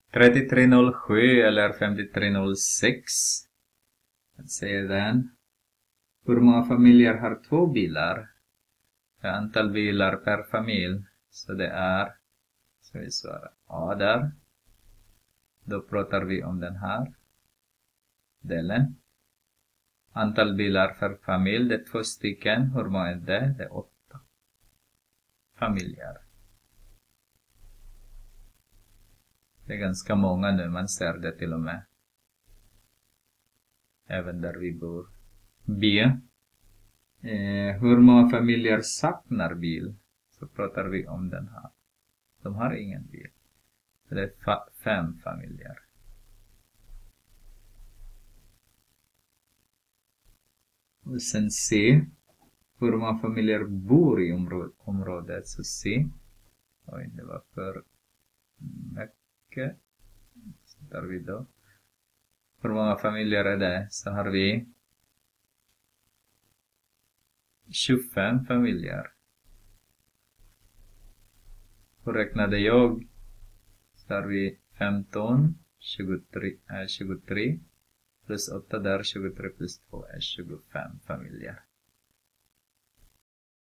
3307 eller 5306. Att säga den. Hur många familjer har 2 bilar? Det är antal bilar per familj. Så det är, ska vi svara A där. Då pratar vi om den här delen. Antal bilar per familj, det är 2 stycken. Hur många är det? Det är 8 familjer. Det är ganska många nu, man ser det till och med. Även där vi bor. B. Hur många familjer saknar bil? Så pratar vi om den här. De har ingen bil. Det är 5 familjer. Och sen C. Hur många familjer bor i området? Så C. Oj, det var för mycket. Så tar vi då. Hur många familjer är det? Så har vi 25 familjer. Hur räknade jag? Så har vi 15, 23 plus 8 där, 23 plus 2 är 25 familjer.